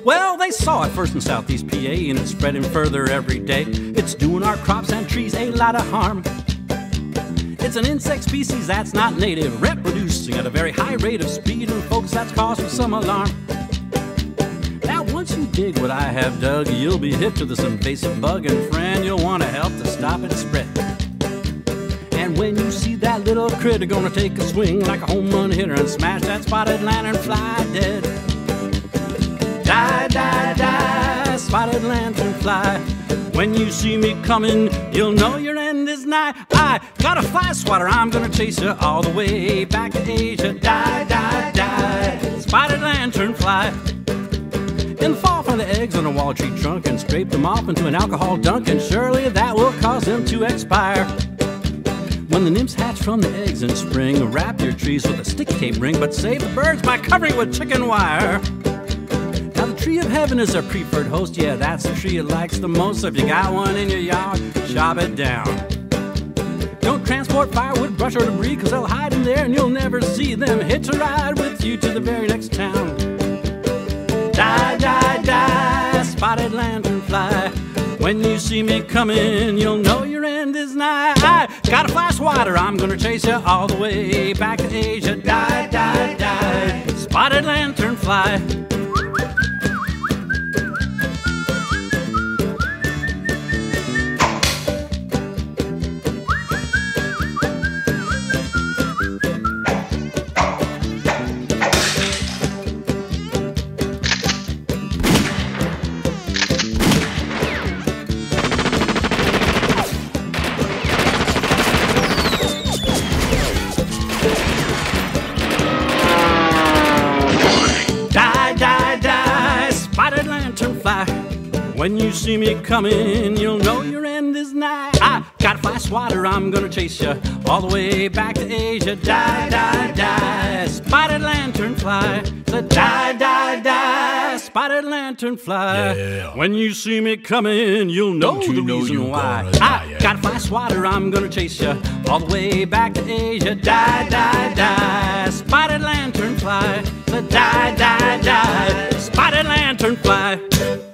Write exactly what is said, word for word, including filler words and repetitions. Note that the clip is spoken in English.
Well, they saw it first in southeast P A, and it's spreading further every day. It's doing our crops and trees a lot of harm. It's an insect species that's not native, reproducing at a very high rate of speed, and folks, that's cause for some alarm. Now, once you dig what I have dug, you'll be hip to this invasive bug, and friend, you'll want to help to stop its spread. And when you see that little critter gonna take a swing like a home run hitter and smash that spotted lanternfly dead. Die, die, die, spotted lanternfly. When you see me coming, you'll know your end is nigh. I got a fly swatter, I'm gonna chase you all the way back to Asia. Die, die, die, spotted lanternfly. In the fall, find the eggs on a walnut tree trunk and scrape them off into an alcohol dunk, and surely that will cause them to expire. When the nymphs hatch from the eggs in spring, wrap your trees with a sticky tape ring, but save the birds by covering with chicken wire. Now the tree of heaven is our preferred host, yeah, that's the tree it likes the most. So if you got one in your yard, chop it down. Don't transport firewood, brush, or debris, cause they'll hide in there and you'll never see them. Hitch a ride with you to the very next town. Die, die, die, spotted lanternfly. When you see me coming, you'll know your end is nigh. I got a fly swatter, I'm gonna chase you all the way back to Asia. Die, die, die, spotted lanternfly. When you see me coming, you'll know your end is nigh. I got a fly swatter, I'm gonna chase you all the way back to Asia. Die, die, die, spotted lanternfly. The die, die, die, spotted lanternfly. Yeah. When you see me coming, you'll know Don't you the know reason you why. gonna die, I yeah. got a fly swatter, I'm gonna chase you all the way back to Asia. Die, die, die, spotted lanternfly. The die, die, die, spotted lanternfly.